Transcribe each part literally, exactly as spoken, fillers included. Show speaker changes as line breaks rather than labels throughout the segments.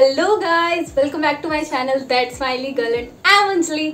Hello guys, welcome back to my channel That Smiley Girl and I'm Anjali.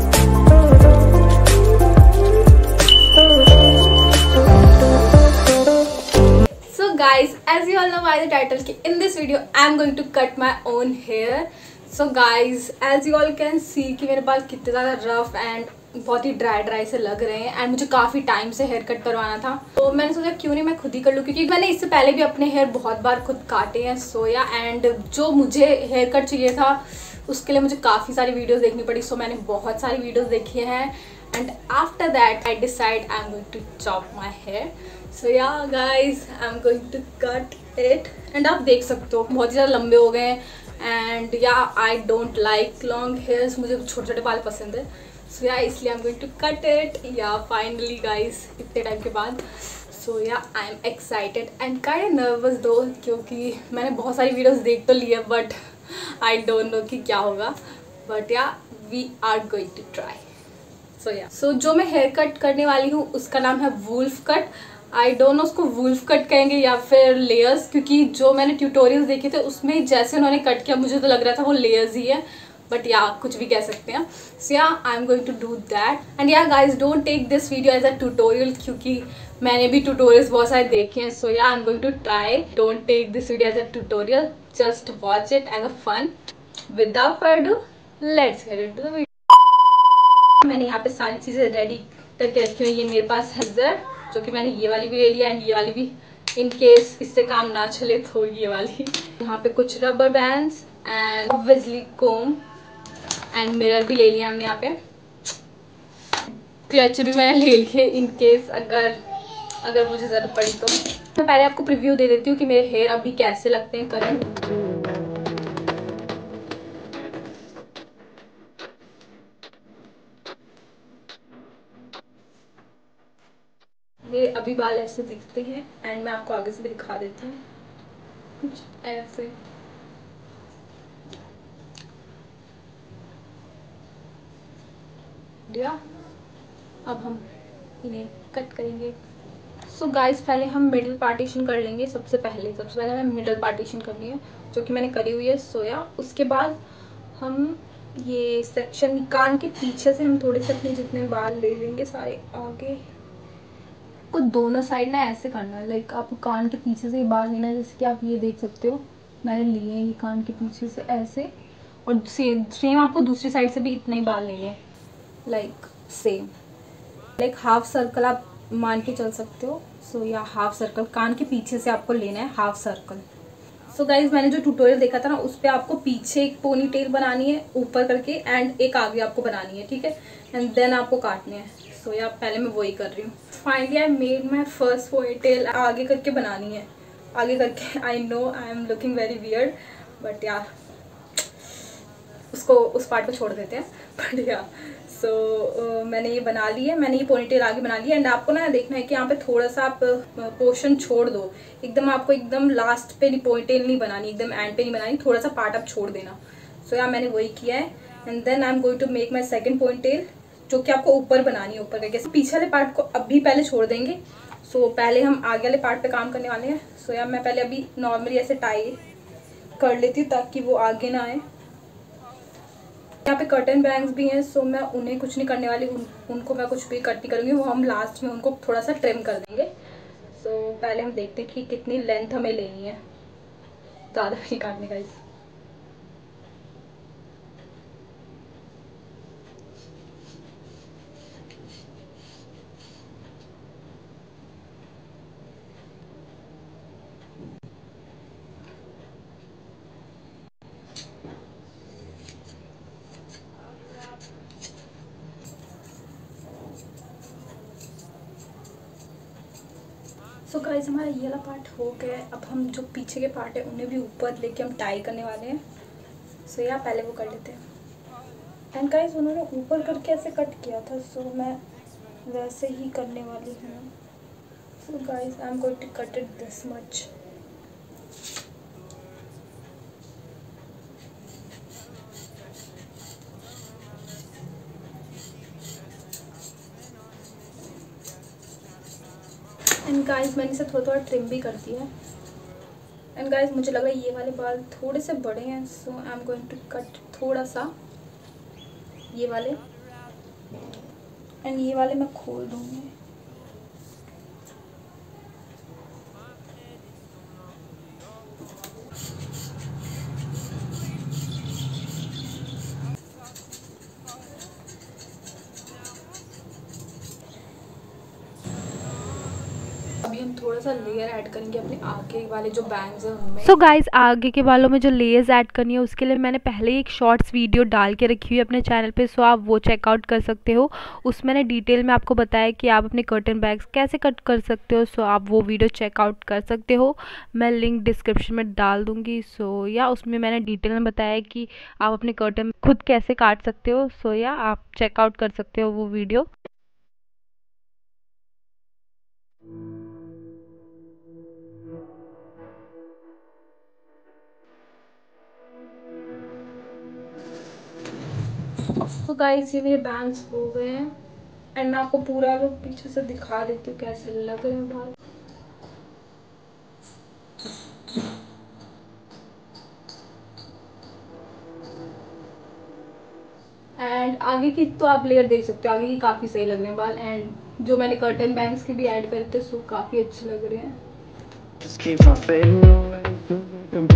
So guys, as you all know by the title, in this video I'm going to cut my own hair. So guys, as you all can see कि मेरे बाल कितने ज़्यादा rough and बहुत ही dry dry से लग रहे हैं एंड मुझे काफ़ी टाइम से हेयर कट करवाना था, तो मैंने सोचा क्यों नहीं मैं खुद ही कर लूँ, क्योंकि मैंने इससे पहले भी अपने हेयर बहुत बार खुद काटे हैं सोया एंड जो मुझे हेयर कट चाहिए था उसके लिए मुझे काफ़ी सारी वीडियोस देखनी पड़ी. सो मैंने बहुत सारी वीडियोस देखी हैं and after that I decide I am going to chop my hair. So yeah guys I am going to cut it and आप देख सकते हो बहुत ही ज़्यादा लंबे हो गए हैं and yeah I don't like long hairs, मुझे छोटे छोटे बाल पसंद है. सो या इसलिए I am going to cut it yeah finally guys इतने टाइम के बाद. So yeah I am excited and kind nervous though, क्योंकि मैंने बहुत सारी वीडियोस देख तो ली है बट आई डोंट नो कि क्या होगा, but yeah we are going to try. So yeah so जो मैं हेयर कट करने वाली हूँ उसका नाम है wolf cut. I don't know उसको वुल्फ कट कहेंगे या फिर लेयर्स, क्योंकि जो मैंने ट्यूटोरियल्स देखे थे उसमें जैसे उन्होंने कट किया मुझे तो लग रहा था वो लेयर्स ही है, बट या कुछ भी कह सकते हैं. So yeah I am going to do that and yeah guys don't take this video as a tutorial, क्योंकि मैंने भी ट्यूटोरियल्स बहुत सारे देखे हैं. So yeah I am going to try. Don't take this video as a tutorial, just watch it as a fun. Without further ado, let's get into the video. मैंने यहाँ पे सारी चीज़ें रेडी करके रखी हुई. ये मेरे पास है सीजर, जो कि मैंने ये वाली भी ले लिया एंड ये वाली भी, इन केस इससे काम ना चले तो ये वाली. यहाँ पे कुछ rubber bands and obviously comb and mirror भी ले लिया हमने. यहाँ पे क्लच भी मैंने ले लिए इन केस अगर अगर मुझे ज़रूरत पड़ी तो. मैं पहले आपको प्रीव्यू दे देती हूँ कि मेरे हेयर अभी कैसे लगते हैं करंट. मेरे अभी बाल ऐसे दिखते हैं एंड मैं आपको आगे से भी दिखा देती हूँ कुछ ऐसे. दिया, अब हम इन्हें कट करेंगे. सो so गाइस पहले हम मिडिल पार्टीशन कर लेंगे. सबसे पहले सबसे पहले हमें मिडिल पार्टीशन करनी है, जो कि मैंने करी हुई है. सोया उसके बाद हम ये सेक्शन कान के पीछे से हम थोड़े से अपने जितने बाल ले लेंगे सारे आगे को दोनों साइड ना ऐसे करना है. लाइक आपको कान के पीछे से ये बाल लेना है, जैसे कि आप ये देख सकते हो मैंने लिए हैं ये कान के पीछे से ऐसे, और सेम सेम आपको दूसरी साइड से भी इतने ही बाल लेंगे. Like same like half circle आप मान के चल सकते हो. So so, yeah half circle कान के पीछे से आपको लेना है हाफ सर्कल. सो गाइज मैंने जो ट्यूटोरियल देखा था ना उस पर आपको पीछे एक पोनी टेल बनानी है ऊपर करके एंड एक आगे आपको बनानी है, ठीक है, एंड देन आपको काटने हैं. सो so, या पहले मैं वही कर रही हूँ. Finally I made my first ponytail. आगे करके बनानी है आगे करके. I know I am looking very weird but yeah उसको उस पार्ट को छोड़ देते हैं. बट या सो so, uh, मैंने ये बना ली है. मैंने ये पोनीटेल आगे बना ली है एंड आपको ना देखना है कि यहाँ पे थोड़ा सा आप पोर्शन छोड़ दो. एकदम आपको एकदम लास्ट पे नहीं पोनीटेल नहीं बनानी, एकदम एंड पे नहीं बनानी, थोड़ा सा पार्ट आप छोड़ देना. सो so, यार मैंने वही किया है and then I am going to make my second ponytail, जो कि आपको ऊपर बनानी है ऊपर करके. पीछे वाले पार्ट को अभी पहले छोड़ देंगे. सो so, पहले हम आगे वाले पार्ट पे काम करने वाले हैं. सो so, यार मैं पहले अभी नॉर्मली ऐसे टाई कर लेती हूँ ताकि वो आगे ना आए. यहाँ पे कर्टन बैंग्स भी हैं. सो so मैं उन्हें कुछ नहीं करने वाली, उन, उनको मैं कुछ भी कट नहीं करूँगी, वो हम लास्ट में उनको थोड़ा सा ट्रिम कर देंगे. सो so, पहले हम देखते हैं कि कितनी लेंथ हमें लेनी है, ज़्यादा नहीं काटने का. इस सो so गाइस हमारा ये वाला पार्ट हो गया है. अब हम जो पीछे के पार्ट है उन्हें भी ऊपर लेके हम टाई करने वाले हैं. सो so, या पहले वो कर लेते हैं. एंड गाइस उन्होंने ऊपर करके ऐसे कट किया था, सो so, मैं वैसे ही करने वाली हूँ. So guys I am going to cut it this much. And guys मैंने इसे थोड़ा थोड़ा ट्रिम भी कर दिया है. एंड गाइस मुझे लग रहा है ये वाले बाल थोड़े से बड़े हैं, so I am going to cut थोड़ा सा ये वाले, एंड ये वाले मैं खोल दूँगी। अभी हम थोड़ा सा लेयर ऐड करेंगे अपने आगे वाले जो बैंग्स हैं उनमें।
सो गाइज़ आगे के बालों में जो लेयर्स ऐड करनी है उसके लिए मैंने पहले ही एक शॉर्ट्स वीडियो डाल के रखी हुई है अपने चैनल पे, सो आप वो चेकआउट कर सकते हो। उसमें मैंने डिटेल में आपको बताया कि आप अपने कर्टन बैग्स कैसे कट कर सकते हो, सो आप वो वीडियो चेकआउट कर सकते हो। मैं लिंक डिस्क्रिप्शन में डाल दूँगी। सो या उसमें मैंने डिटेल में बताया कि आप अपने कर्टन खुद कैसे काट सकते हो। सो या आप चेकआउट कर सकते हो वो वीडियो।
तो गाइस ये मेरे बैंग्स हो गए हैं, एंड मैं आपको पूरा लुक पीछे से दिखा देती हूँ कैसे लग रहे हैं बाल। एंड आगे की तो आप लेयर देख सकते हो, आगे की काफ़ी सही लग रहे हैं बाल, एंड जो मैंने कर्टन बैंग्स के भी ऐड करे थे सो काफ़ी अच्छे लग रहे हैं। Just keep on fading away.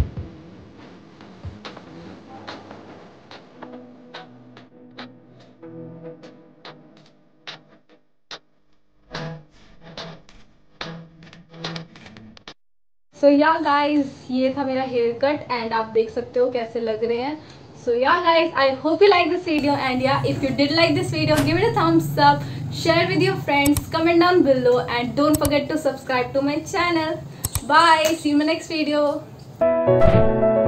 So yeah guys ये था मेरा हेयर कट, एंड आप देख सकते हो कैसे लग रहे हैं। So yeah guys I hope you like this video, and yeah if you did like this video give it a thumbs up, share with your friends, comment down below, and don't forget to subscribe to my channel. Bye, see you in my next video.